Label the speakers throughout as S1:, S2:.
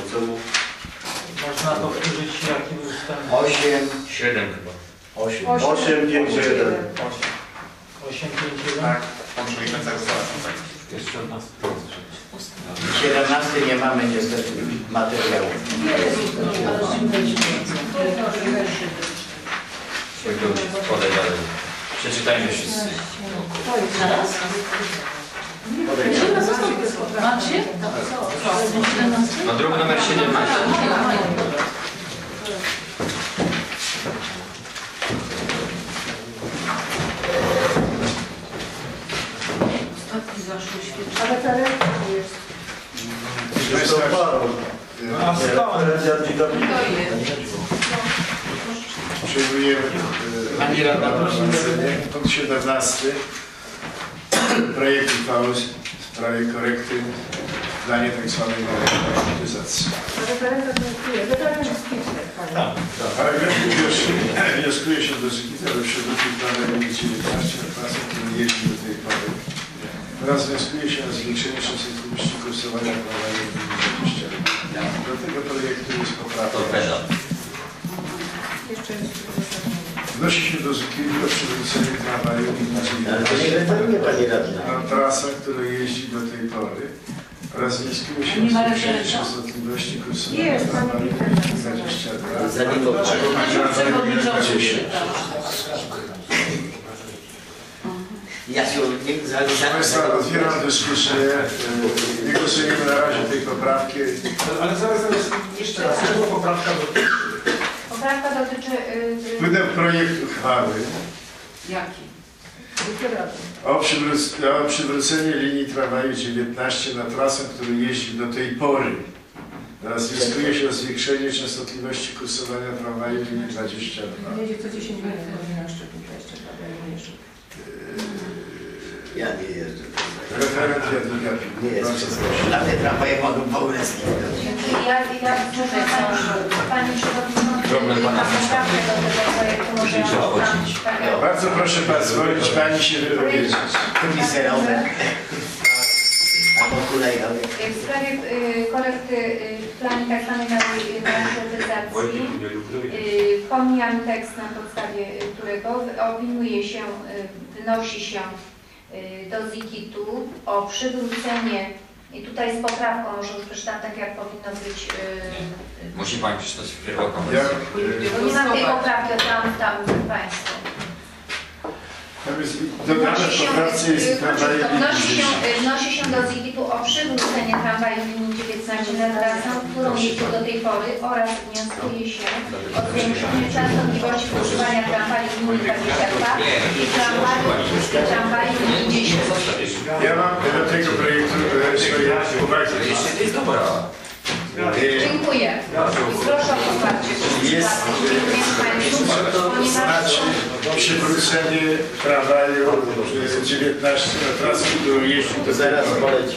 S1: Można powtórzyć jaki był stan?
S2: 7 chyba.
S3: 851.
S1: 851?
S2: Tak, pan przewodniczący głosować.
S4: Jeszcze od nas.
S3: 17 nie mamy niestety materiału.
S4: Podaj dalej. Przeczytajmy wszyscy.
S5: Macie?
S4: No druk numer 17.
S5: Ale ta ręka jest.
S6: Jest to parą. Przyjmujemy
S3: Pani radna, proszę.
S6: punkt 17 projekt uchwały w sprawie korekty w planie tak zwanej restrukturyzacji.
S5: Ale ta ręka to jest. Wydaje się spisek.
S6: Paragrafie pierwszym wnioskuje się do Zygita do przywrótu planu linii 19 na trasę, który jeździ do tej pory. Oraz wnioskuje się o zwiększenie częstotliwości kursowania tramwaju w linii 20. Do tego projektu jest poprawka. Wnosi się do Zygita o przywrócenie tramwaju w linii 19 na trasę, która jeździ do tej pory. Oraz wnioskuje się o zwiększenie częstotliwości kursowania tramwaju w linii 22. Proszę Państwa, otwieram dyskusję. Nie głosujemy na razie tej poprawki.
S7: Ale zaraz, jeszcze raz, czego poprawka dotyczy?
S8: Poprawka dotyczy...
S6: Wpłynął projekt uchwały
S5: Jaki?
S6: o przywrócenie linii tramwaju 19 na trasę, który jeździ do tej pory. Teraz wnioskuje się o zwiększenie częstotliwości kursowania tramwaju linii 22.
S5: Jedzie co 10 minut, godzina szczepnika jeszcze.
S3: Ja nie jeżdżę.
S6: Referent Jadwiga Pil.
S3: Nie jest wszystko. Dla mnie tramwaje mogą w ogóle
S8: Ja muszę Pani Przewodniczący,
S4: Problem pana
S8: poprawkę do tego projektu może...
S6: Bardzo proszę pozwolić Pani się wypowiedzieć.
S3: Komiserowe. Albo kolejowe.
S8: W sprawie korekty w planie tak zwanej restrukturyzacji pomijam tekst, na podstawie którego opiniuje się, wynosi się do ZIKIT-u o przywrócenie, i tutaj z poprawką, może już przeczytam tak jak powinno być.
S4: Musi Pani przeczytać pierwotną
S6: Ja,
S4: wersję.
S8: Bo nie mam tej poprawki, tam Państwo.
S6: tam jest dodane w poprawce jest tramwaje
S8: Wnosi się do ZIKIT-u o przywrócenie tramwaju linii 19 na trasę, którą jeździł do tej pory, oraz wnioskuje się o zwiększenie częstotliwości używania tramwaju linii 22 i tramwaju linii 10.
S6: Ja mam do tego projektu swoje uwagi.
S8: Dziękuję. Proszę o poparcie.
S6: Jest znaczy przywrócenie tramwaju 19 na trasę, którą jeździ do
S3: Zaraz poleci.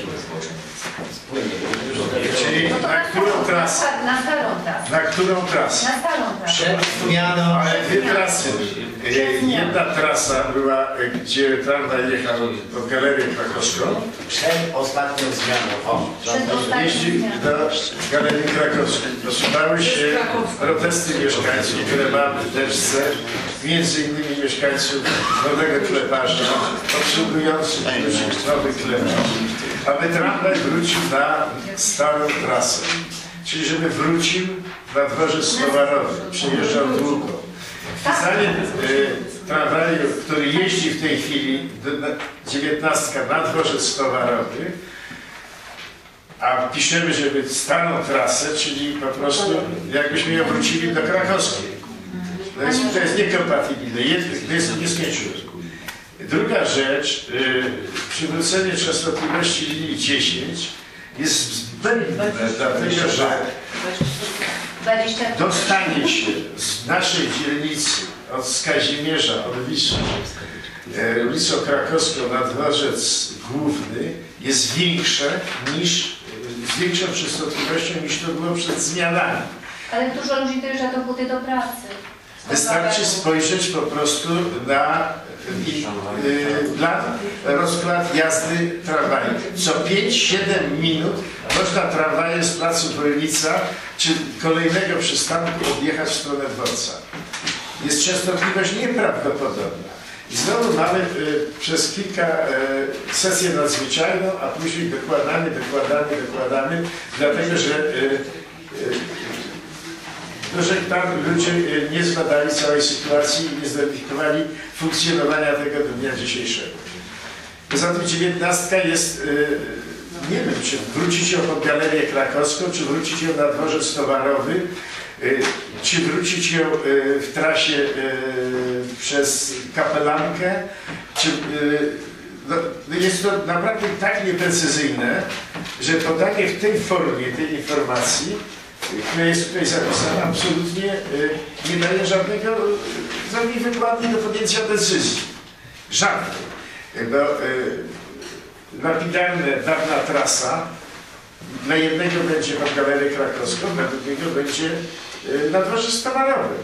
S6: Czyli na którą trasę?
S8: Na starą trasę.
S6: Na którą trasę?
S8: Na starą trasę.
S3: Przed zmianą.
S6: Ale dwie trasy. Jedna trasa była, gdzie tramwaj jechał do Galerię Krakowską.
S3: Przed ostatnią zmianą. O,
S6: Jeździ do Galerii Krakowskiej. Dosuwały się protesty mieszkańców, które mamy w Deszce, między innymi mieszkańców Nowego Kleparza, obsługujących ludzi Nowy Kleparz, aby tramwaj wrócił na starą trasę. Czyli żeby wrócił na dworzec towarowy, przejeżdżał długo. Wpisanie tramwaju, który jeździ w tej chwili, 19 na dworzec towarowy, a piszemy, żeby starą trasę, czyli po prostu jakbyśmy ją wrócili do Krakowskiej. To jest niekompatybilne, to jest nieskończone. Druga rzecz, przywrócenie częstotliwości linii 10 jest zbędne, dlatego że dostanie się z naszej dzielnicy od Kazimierza, od Wisły, ulicą Krakowską na dworzec główny jest większe niż, z większą częstotliwością niż to było przed zmianami.
S8: Ale dużo ludzi dojeżdża do Budy do pracy.
S6: Wystarczy spojrzeć po prostu na rozkład jazdy tramwaju. Co 5-7 minut można tramwajem z placu Wolnica czy kolejnego przystanku odjechać w stronę dworca. Jest częstotliwość nieprawdopodobna. I znowu mamy przez kilka sesję nadzwyczajną, a później dokładamy, dlatego że tam ludzie nie zbadali całej sytuacji i nie zweryfikowali funkcjonowania tego do dnia dzisiejszego. Poza tym 19 jest, nie wiem, czy wrócić ją pod Galerię Krakowską, czy wrócić ją na dworzec towarowy, czy wrócić ją w trasie przez Kapelankę, czy, no jest to naprawdę tak nieprecyzyjne, że podanie w tej formie tej informacji, która jest tutaj zapisana, absolutnie nie daje żadnej wykładni do podjęcia decyzji. Żadnej. Bo lapidarna dawna trasa dla jednego będzie pod Galerię Krakowską, dla drugiego będzie na dworzec towarowy.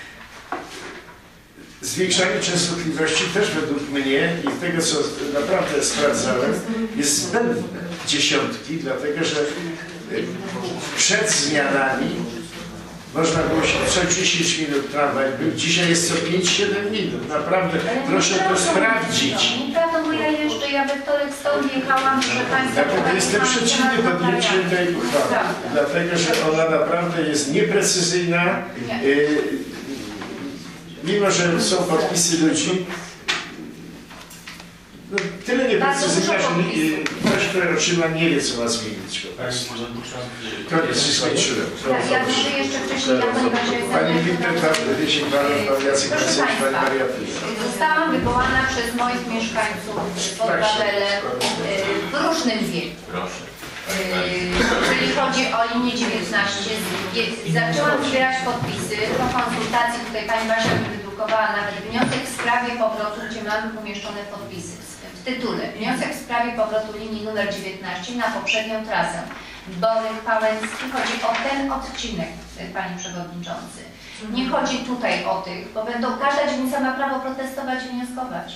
S6: Zwiększanie częstotliwości też według mnie i tego, co naprawdę sprawdzałem, jest zbędne. Dziesiątki, dlatego że przed zmianami można było się co 10 minut tramwaj był, dzisiaj jest co 5-7 minut. Naprawdę, proszę to sprawdzić.
S8: Nieprawda, bo ja we wtorek stąd jechałam, że Państwo...
S6: Ja jestem przeciwny podjęciu tej uchwały, dlatego że ona naprawdę jest nieprecyzyjna. Mimo że są podpisy ludzi, no, tyle nieprecyzyjna, że ktoś, kto otrzyma, nie wie, co ma zmienić. Koniec, się skończyłem.
S8: Ja muszę jeszcze wcześniej, ponieważ
S6: Pani Wiktor, pan Jacek, pani Maria.
S8: Zostałam wywołana przez moich mieszkańców pod Wawelem w różnym wieku. Jeżeli chodzi o linię 19, zaczęłam zbierać podpisy po konsultacji. Tutaj pani Basia mi wydrukowała nawet wniosek w sprawie powrotu, gdzie mamy umieszczone podpisy. W tytule wniosek w sprawie powrotu linii numer 19 na poprzednią trasę. Boryk Pałęcki. Chodzi o ten odcinek, Panie Przewodniczący. Nie chodzi tutaj o tych, bo każda dzielnica ma prawo protestować i wnioskować.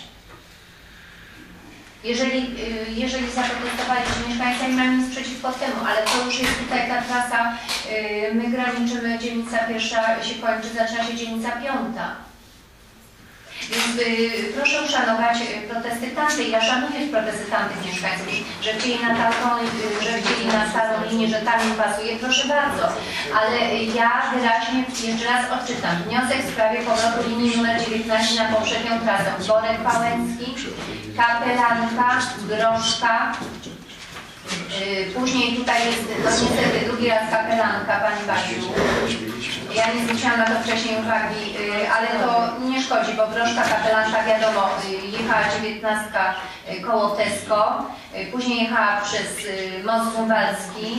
S8: Jeżeli zaprotestowaliście mieszkańcy, nie mamy nic przeciwko temu, ale to już jest tutaj ta trasa, my graniczymy, dzielnica pierwsza się kończy, zaczyna się dzielnica piąta. Więc proszę uszanować protesty tamtej. Ja szanuję protesty tamtych mieszkańców, że chcieli na starą linię, że tam im pasuje, proszę bardzo. Ale ja wyraźnie jeszcze raz odczytam. Wniosek w sprawie powrotu linii numer 19 na poprzednią trasę. Borek Pałęcki, Kapelanka, Groszka. Później tutaj jest, no niestety, drugi raz Kapelanka, Pani Basiu. Ja nie zwróciłam na to wcześniej uwagi, ale to nie szkodzi, bo Groszka, Kapelanka, wiadomo, jechała 19 koło Tesco, później jechała przez Most Grunwaldzki,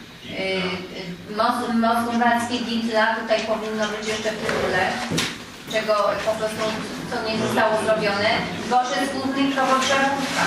S8: Most Grunwaldzki, Ditla, tutaj powinno być jeszcze w tytule, czego po prostu to nie zostało zrobione, Dworzec Główny, Krowodrzewówka.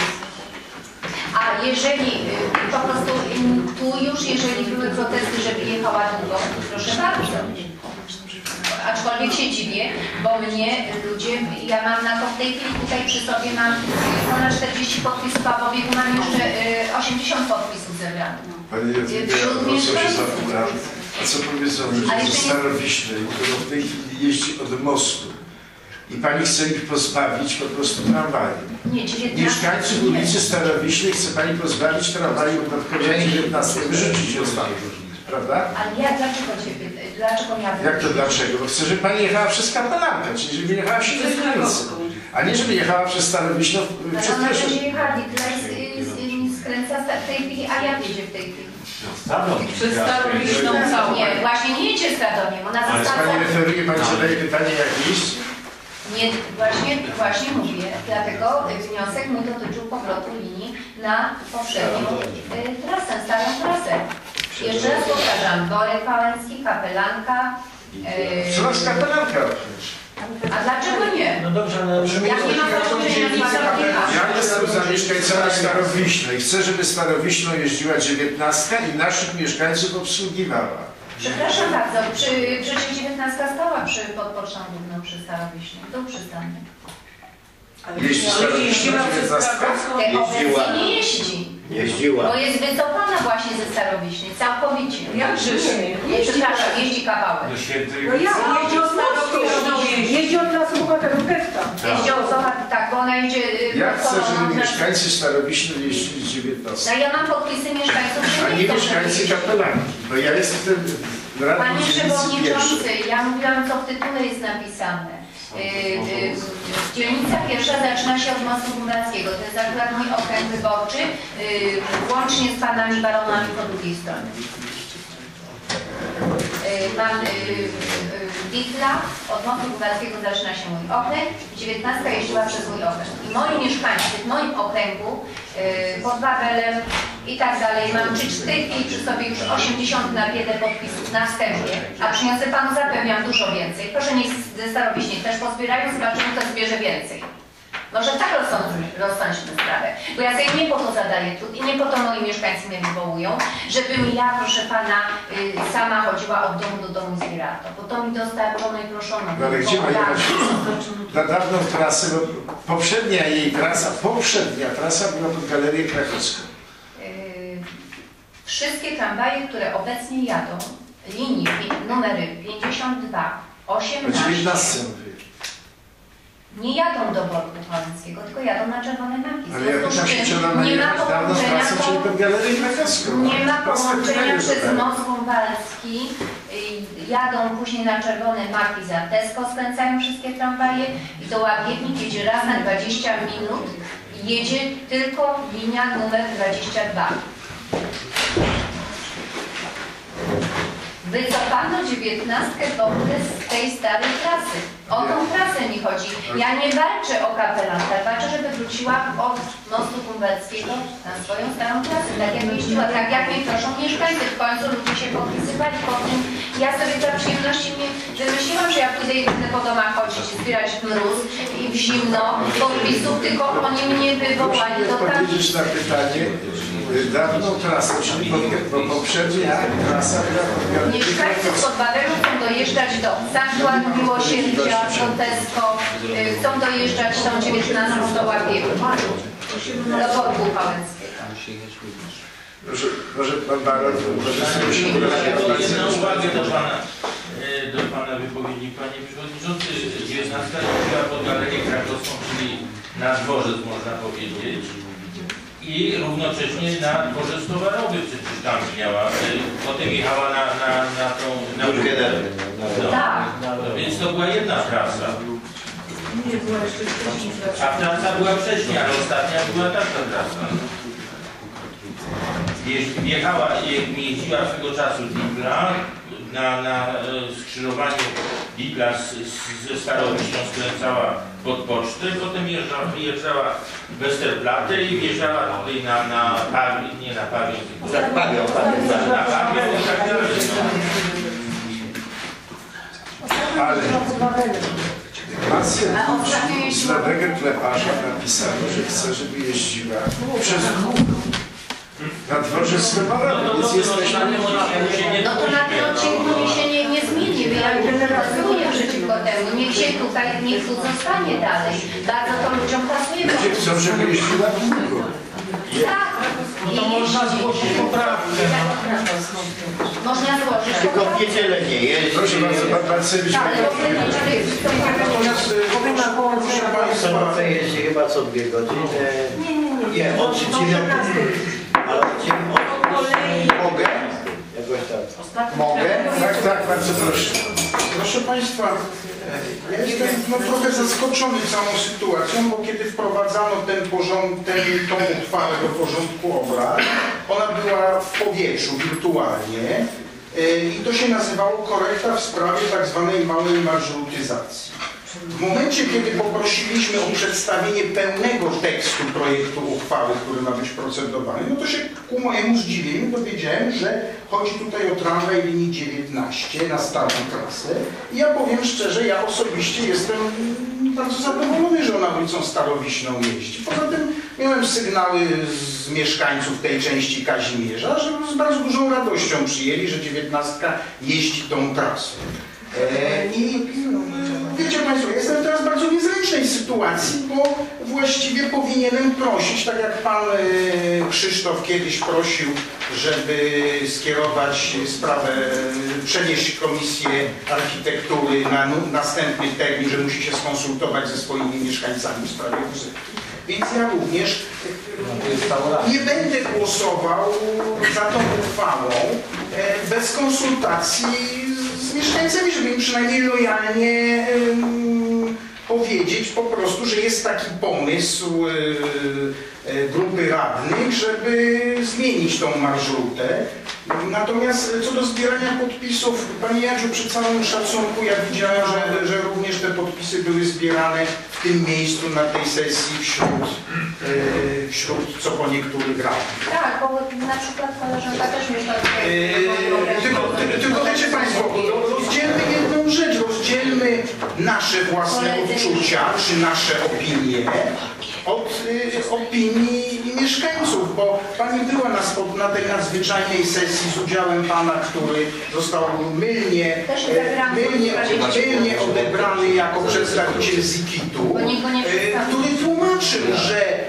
S8: A jeżeli po prostu tu już, jeżeli były protesty, żeby jechała długo, proszę bardzo. Aczkolwiek się dziwię, bo mnie ludzie, ja mam na to w tej chwili tutaj przy sobie mam ponad 40 podpisów, a po biegu mam jeszcze 80 podpisów zebranych.
S6: Panie Jacek, się zapytam, a co powiedzą ludzie ze Starowiśnej, którzy w tej chwili jeździ od mostu i pani chce ich pozbawić po prostu tramwaju?
S8: Nie, 19.
S6: Mieszkańców ulicy Starowiśnej chce pani pozbawić tramwaju dodatkowo 19. Wyrzucić ją stąd, prawda?
S8: Ale ja dlaczego miałabym?
S6: Jak to dlaczego? Bo chcę, żeby pani jechała przez Kapelankę, czyli żeby jechała się do granicy. A nie żeby jechała przez Starowiśną przez
S8: Ona
S6: pierwszą.
S8: będzie jechała, skręca w tej chwili, a jak jedzie w tej chwili?
S5: Przez Starowiśną całą.
S8: Nie, właśnie nie jedzie z Radomiem, ona
S6: Ale
S8: została...
S6: pani referuje, pani zadaje pytanie jak iść?
S8: Nie, właśnie mówię, dlatego wniosek mój dotyczył powrotu linii na poprzednią trasę, starą trasę. Jeszcze raz powtarzam, Borek Pałęcki, Kapelanka.
S6: Co nas Kapelanka?
S8: A dlaczego nie?
S1: No dobrze, ale...
S8: Jak nie ma połączenia z
S6: Ja jestem za mieszkańcami Starowiśnej. Chcę, żeby Starowiśną jeździła 19 i naszych mieszkańców obsługiwała.
S8: Przepraszam bardzo, przecież 19 stała pod Pocztą Główną przy Starowiśnie. Tu przystannie.
S6: Jeśli Starowiśna 19.
S8: Obecnie nie jeździ.
S3: Jeździła.
S8: Bo jest wycofana właśnie ze Starowiśni, całkowicie.
S5: Jakże nie?
S8: Przepraszam, jeździ kawałek.
S2: Do świętej.
S5: No ja jeździ od jeździ od Lasu Bogatego Gesta.
S8: Jeździ od tak, bo ona idzie...
S6: Ja chcę, żeby mieszkańcy Starowiśny jeździli z 19.
S8: No ja mam podpisy mieszkańców,
S6: A nie mieszkańcy Kapelanki. Bo ja jestem radny
S8: Panie
S6: dzielnicy
S8: Przewodniczący,
S6: pierwszej.
S8: ja mówiłam, co w tytule jest napisane. Dzielnica pierwsza zaczyna się od Mostu Góralskiego. To jest akurat mój okręg wyborczy, łącznie z panami baronami po drugiej stronie. Pan Witla, od Mostu Góralskiego zaczyna się mój okręg, 19 jeździła przez mój okręg. I moi mieszkańcy w moim okręgu, pod Wawelem i tak dalej, mam w tej chwili przy sobie już 80 na biedę podpisów na wstępie, a przyniosę Panu, zapewniam, dużo więcej. Proszę niech ze Starowiśni też pozbierają, zobaczymy, kto zbierze więcej. Może tak rozsądźmy sprawę, bo ja sobie nie po to zadaję trud i nie po to moi mieszkańcy mnie wywołują, żebym ja, proszę Pana, sama chodziła od domu do domu i zbierała to, bo to mi dostarczono i proszono.
S6: No ale gdzie ma jechać na dawną trasę, bo poprzednia trasa była pod Galerię Krakowską.
S8: Wszystkie tramwaje, które obecnie jadą, linii numery 52, 18,
S6: 19 mówię.
S8: nie jadą do Borku Wałęskiego, tylko jadą na czerwone maki.
S6: Ale ja pytam się, czy ona ma
S8: nie ma
S6: jechać dawną
S8: połączenia,
S6: trasę, czyli pod Galerię Krakowską.
S8: nie ma
S6: Proste
S8: połączenia
S6: pytanie
S8: przez
S6: zadałem.
S8: Most Grunwaldzki. Jadą później na czerwone maki za Tesco, skręcają wszystkie tramwaje i do Łagiewnik jedzie raz na 20 minut. Jedzie tylko linia numer 22. Wycofano 19 w ogóle z tej starej trasy. O tą trasę mi chodzi. Ja nie walczę o Kapelanta, walczę, żeby wróciła od Mostu Grunwaldzkiego na swoją starą trasę, tak jak jeździła, tak jak mnie proszą mieszkańcy. W końcu ludzie się podpisywali pod tym. Ja sobie dla przyjemności nie wymyśliłam, że ja pójdę i będę po domach chodzić, zbierać w mróz i w zimno podpisów, tylko oni mnie wywołali do tam.
S6: Odpowiedzieć na pytanie, dawną trasę, czyli poprzednia trasa była pod Galerię
S8: Mieszkańcy pod Wawelu chcą dojeżdżać do Zakładu Miłosierdzia, do Tesco, chcą dojeżdżać tą 19 do Łagiewnik, do Borku Wałęskiego.
S6: Może pan Baron,
S1: Jedną uwagę do pana wypowiedzi, panie przewodniczący. 19 była pod Galerię Krakowską, czyli na dworzec, można powiedzieć. I równocześnie na dworzec towarowy przecież tam miała. Potem jechała na tą... No,
S8: Tak.
S1: więc to była jedna trasa.
S5: Nie była jeszcze wcześniej.
S1: A trasa była wcześniej, ale ostatnia była taka trasa. Jeździła swego czasu Dipla na skrzyżowaniu Dipla ze Starowiśnią, skręcała pod pocztę, potem jeżdżała Westerplatte i wjeżdżała tutaj na Pawię, nie na Pawię, tylko
S3: Tak, Pawią.
S1: na Pawię i tak dalej.
S6: ale masę z lewego kleparza napisano, że chce, żeby jeździła przez na dworze skleparowym, więc jesteśmy...
S8: No to na tym odcinku mi się nie zmieni, bo ja głosuję przeciwko temu. Niech tu zostanie dalej. Bardzo to ludziom pasuje.
S6: Ludzie chcą, żeby jeździła długo.
S8: Tak.
S1: No to można zgłosić poprawkę.
S8: Można złożyć
S3: Tylko w
S8: poprawkę.
S3: niedzielę nie jeździ.
S6: Proszę bardzo, pan Marcewicz.
S8: Tak,
S7: Natomiast proszę Państwa,
S3: Sobotę jeździ chyba co 2 godziny. Nie, od 9. Ale od 9. Mogę? Jakoś tak. Mogę?
S6: Tak, bardzo proszę.
S7: proszę Państwa, ja jestem trochę zaskoczony całą sytuacją, bo kiedy wprowadzano tą uchwałę do porządku obrad, ona była w powietrzu wirtualnie i to się nazywało korekta w sprawie tak zwanej małej marszrutyzacji. W momencie, kiedy poprosiliśmy o przedstawienie pełnego tekstu projektu uchwały, który ma być procedowany, no to się ku mojemu zdziwieniu dowiedziałem, że chodzi tutaj o tramwaj linii 19 na starą trasę. I ja powiem szczerze, ja osobiście jestem bardzo zadowolony, że ona ulicą Starowiśną jeździ. Poza tym Miałem sygnały z mieszkańców tej części Kazimierza, że z bardzo dużą radością przyjęli, że 19 jeździ tą trasą. I wiecie Państwo, jestem teraz w bardzo niezręcznej sytuacji, bo właściwie powinienem prosić, tak jak Pan Krzysztof kiedyś prosił, żeby skierować sprawę, przenieść Komisję Architektury na następny termin, że musi się skonsultować ze swoimi mieszkańcami w sprawie muzyki. Więc ja również nie będę głosował za tą uchwałą bez konsultacji z mieszkańcami, żeby im przynajmniej lojalnie powiedzieć po prostu, że jest taki pomysł grupy radnych, żeby zmienić tą marszrutę. Natomiast co do zbierania podpisów, Panie Jadziu, przy całym szacunku, ja widziałem, że również te podpisy były zbierane w tym miejscu na tej sesji wśród co po niektórych radnych.
S8: Tak, bo na przykład koleżanka też mieszka
S7: Tylko wiecie Państwo, rozdzielmy jedną rzecz, rozdzielmy nasze własne odczucia, czy nasze opinie od opinii mieszkańców, bo Pani była na tej nadzwyczajnej sesji z udziałem Pana, który został mylnie odebrany jako przedstawiciel ZIKIT-u, który tłumaczył, że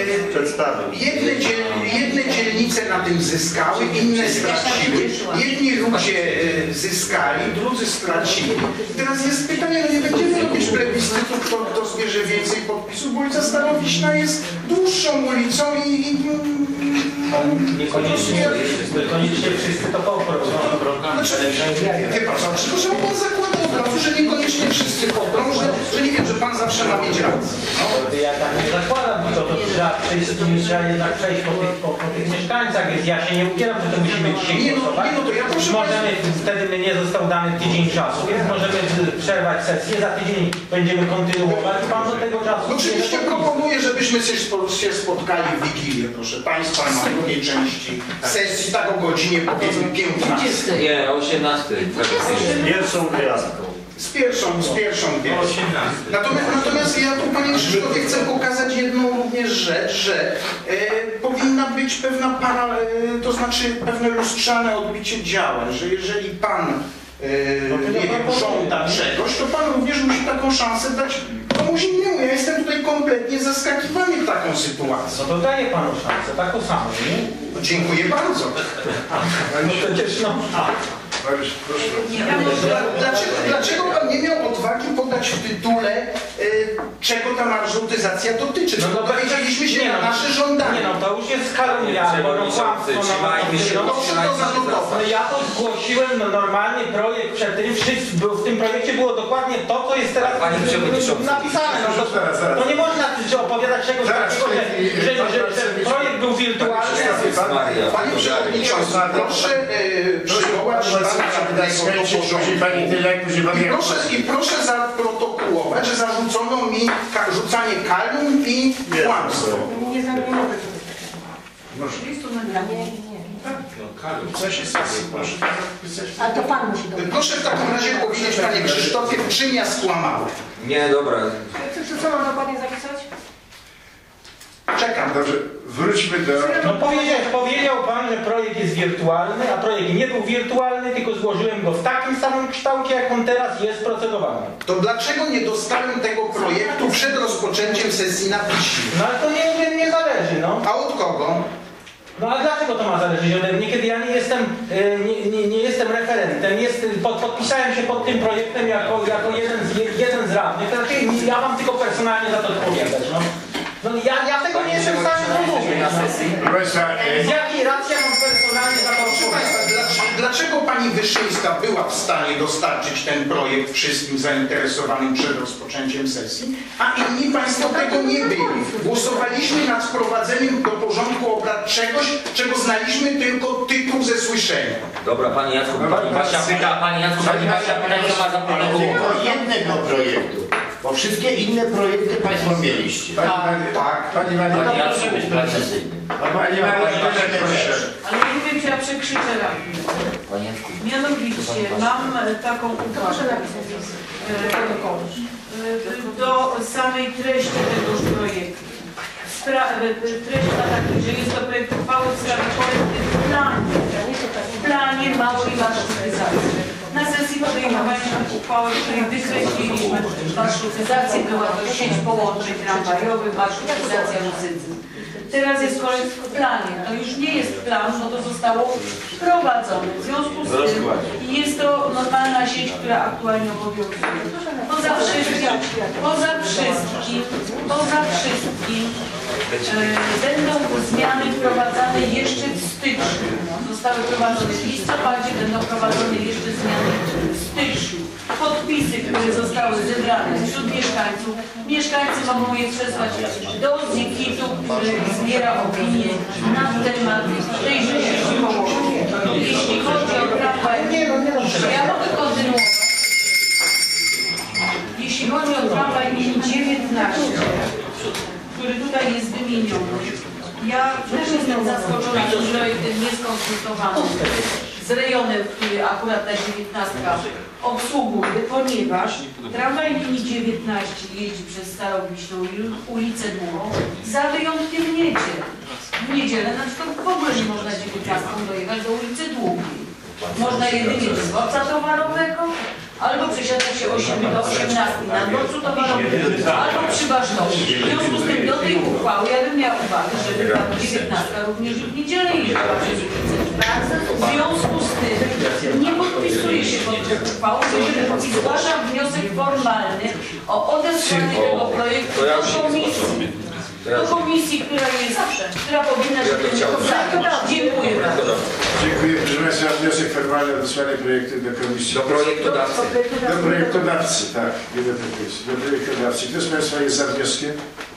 S7: jedne dzielnice na tym zyskały, inne straciły. Jedni ludzie zyskali, drudzy stracili. Teraz jest pytanie, no nie będziemy robić plebiscytu, kto zbierze więcej podpisów, bo ulica Starowiśna jest dłuższą ulicą i
S1: Niekoniecznie wszyscy to poprą.
S7: Wie Pan, że Pan zakłada od razu, że niekoniecznie wszyscy poprą, że nie wiem, że Pan zawsze ma mieć rację.
S1: No. Ja tak nie zakładam, bo to trzeba jednak przejść po tych mieszkańcach, więc ja się nie upieram, że to musimy dzisiaj głosować. Możemy, wtedy mnie został dany tydzień czasu, więc możemy przerwać sesję, za tydzień będziemy kontynuować i Pan do tego czasu...
S7: Oczywiście proponuję, żebyśmy się spotkali w Wigilię, proszę Państwa, na drugiej części sesji, tak o godzinie powiedzmy 15.
S4: Nie, o 18.
S6: Pierwszą gwiazdką.
S7: Z pierwszą gwiazdą. Natomiast ja tu Panie Krzysztofie chcę pokazać jedną również rzecz, że powinna być pewna to znaczy pewne lustrzane odbicie działań, że jeżeli Pan nie wiem, żąda czegoś, to Pan również musi taką szansę dać komuś innemu. Ja jestem tutaj kompletnie zaskakiwany taką sytuacją.
S1: No to daję Panu szansę, taką samą, nie?
S7: No, dziękuję bardzo.
S1: No przecież no...
S7: Dlaczego Pan nie miał odwagi podać w tytule, czego ta marszrutyzacja dotyczy? No to dowiedzieliśmy się na nasze żądanie.
S1: Nie no, to już jest kalumnia, bo ja to zgłosiłem, no normalnie projekt przed tym, w tym projekcie było dokładnie to, co jest teraz napisane. No to nie można opowiadać czegoś takiego, że projekt był wirtualny.
S7: Panie Przewodniczący, proszę przywołać I proszę zaprotokołować, że zarzucono mi rzucanie kalum i kłamstwo.
S5: Nie zamknięty. A to Pan musi to.
S7: Proszę w takim razie powiedzieć, Panie Krzysztofie, czym ja skłamałem.
S4: Nie, dobra.
S5: Co mam dokładnie zapisać?
S7: Czekam.
S6: Dobrze, wróćmy do...
S1: No powiedział Pan, że projekt jest wirtualny, a projekt nie był wirtualny, tylko złożyłem go w takim samym kształcie, jak on teraz jest procedowany.
S7: To dlaczego nie dostałem tego projektu przed rozpoczęciem sesji na piśmie?
S1: No ale to nie zależy, no.
S7: A od kogo?
S1: No ale dlaczego to ma zależeć ode mnie, kiedy ja nie jestem referentem, podpisałem się pod tym projektem jako jeden z radnych, to znaczy ja mam tylko personalnie za to odpowiadać, no. No ja tego nie jestem w stanie zrozumieć. Z jakiej racji ja mam personalnie za to
S7: Proszę Państwa, dlaczego Pani Wyszyńska była w stanie dostarczyć ten projekt wszystkim zainteresowanym przed rozpoczęciem sesji, a inni Państwo tego nie byli? Głosowaliśmy nad wprowadzeniem do porządku obrad czegoś, czego znaliśmy tylko tytuł ze słyszenia.
S4: Dobra, Pani Jacku, Pani Basia pyta, co ma zaproponować.
S3: jednego projektu. Bo wszystkie inne projekty Państwo mieliście.
S7: Tak.
S6: Pani Maria,
S3: To proszę być precyzyjny.
S6: Pani Maria, proszę.
S9: Ale nie wiem, czy ja przekrzyczę radny. Mianowicie mam taką uwagę do samej treści tegoż projektu. treść ma taki, że jest to projekt uchwały w sprawie korekty w planie małej marszrutyzacji. Na sesji podejmowaliśmy uchwałę, w której wykreśliliśmy marszrutyzację, była to sieć połączeń tramwajowych, marszrutyzacja Rusydzy. Teraz jest korekt w planie. To już nie jest plan, no to zostało wprowadzone. W związku z tym jest to normalna sieć, która aktualnie obowiązuje. Poza wszystkim będą zmiany wprowadzane jeszcze w styczniu. Zostały wprowadzone w listopadzie, będą wprowadzone jeszcze zmiany w styczniu. Podpisy, które zostały zebrane wśród mieszkańców. Mieszkańcy mogą je przesłać do ZIKIT-u, który zbiera opinię na temat tejże sieci połączeń. Jeśli chodzi o tramwaj, ja mogę kontynuować. Jeśli chodzi o tramwaj linii 19, który tutaj jest wymieniony, ja też jestem zaskoczona tym projektem nieskonsultowanym z rejonem, który akurat ta 19 obsługuje, ponieważ tramwaj linii 19 jeździ przez Starowiśną i ulicę Długą, za wyjątkiem niedziel. W niedzielę na przykład w ogóle nie można 19 dojechać do ulicy Długiej. Można jedynie do dworca towarowego, albo przesiadać się 8 do 18 na dworcu towarowym, albo przy Basztowie. W związku z tym do tej uchwały ja bym miała uwagę, żeby ta 19 również w niedzielę jeździła przez ulicę. W związku z tym nie podpisuję się pod tą uchwałą, i zgłaszam wniosek formalny o odesłanie tego projektu do komisji, która powinna się tym zająć. Dziękuję bardzo.
S6: Dziękuję. Proszę Państwa, wniosek formalny o odesłanie projektu do komisji.
S4: Do projektodawcy.
S6: Do projektodawcy, tak. Nie do komisji. Do projektodawcy. Kto z Państwa jest za wnioskiem?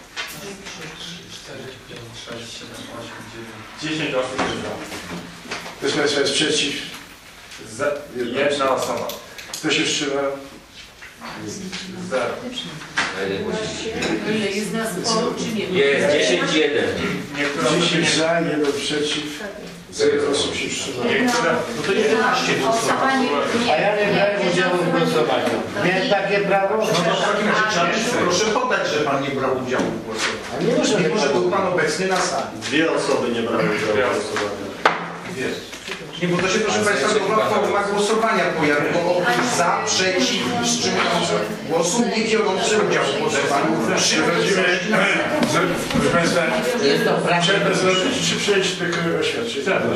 S2: 10 osób jest za.
S6: Kto z Państwa jest przeciw?
S2: Jedna osoba.
S6: Kto się wstrzymał?
S2: Zero.
S9: Ile jest nas sporu, czy nie?
S4: Jest 10-1.
S6: 10 za, 1 przeciw. 0 osób się wstrzymało.
S2: No to 11
S8: Głosowanie
S3: A ja nie brałem udziału w głosowaniu. Miałem takie prawo?
S7: No to w takim razie proszę podać, że pan nie brał udziału w głosowaniu.
S3: A nie muszę.
S7: Mimo, że był pan obecny na sali.
S10: Dwie osoby nie brały udziału w głosowaniu.
S7: Nie, bo to się, proszę Państwa, nowa forma głosowania pojawiła. Oprócz za, przeciw, wstrzymując głosu, nie biorący udziału w głosowaniu.
S6: Proszę Państwa,
S3: Jest to prawda.
S6: trzeba zrobić, czy przejść do oświadczeń.